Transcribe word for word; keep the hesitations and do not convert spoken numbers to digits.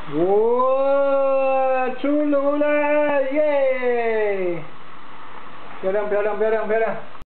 哇，出炉了，耶！漂亮，漂亮，漂亮，漂亮。